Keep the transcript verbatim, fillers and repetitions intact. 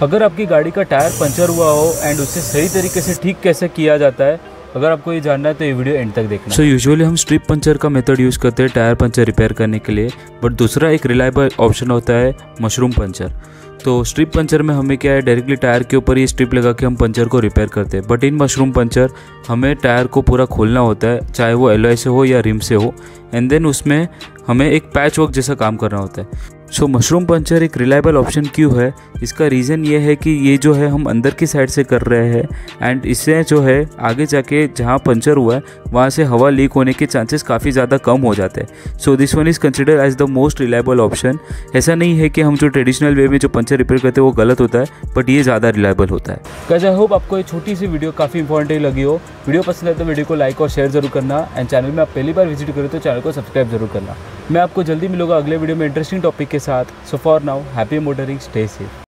अगर आपकी गाड़ी का टायर पंचर हुआ हो एंड उसे सही तरीके से ठीक कैसे किया जाता है, अगर आपको ये जानना है तो ये वीडियो एंड तक देखना। सो यूजुअली हम स्ट्रिप पंचर का मेथड यूज़ करते हैं टायर पंचर रिपेयर करने के लिए, बट दूसरा एक रिलायबल ऑप्शन होता है मशरूम पंचर। तो स्ट्रिप पंचर में हमें क्या है, डायरेक्टली टायर के ऊपर ये स्ट्रिप लगा के हम पंचर को रिपेयर करते हैं। बट इन मशरूम पंचर हमें टायर को पूरा खोलना होता है, चाहे वो एलॉय से हो या रिम से हो, एंड देन उसमें हमें एक पैच वर्क जैसा काम करना होता है। सो मशरूम पंचर एक रिलायबल ऑप्शन क्यों है, इसका रीज़न ये है कि ये जो है हम अंदर की साइड से कर रहे हैं एंड इससे जो है आगे जाके जहाँ पंचर हुआ है वहाँ से हवा लीक होने के चांसेस काफ़ी ज़्यादा कम हो जाते हैं। So this one is consider as the most reliable option. ऐसा नहीं है कि हम जो ट्रेडिशनल वे में जो पंचर रिपेयर करते हैं वो गलत होता है, बट ये ज़्यादा रिलायबल होता है। गाइस आई होप आपको ये छोटी सी वीडियो काफ़ी इंपॉर्टेंट लगी हो। वीडियो पसंद है तो वीडियो को लाइक और शेयर जरूर करना, एंड चैनल में आप पहली बार विजिट करें तो चैनल को सब्सक्राइब जरूर करना। मैं आपको जल्दी मिलूंगा अगले वीडियो में इंटरेस्टिंग टॉपिक के साथ। So for now happy motoring, stay safe.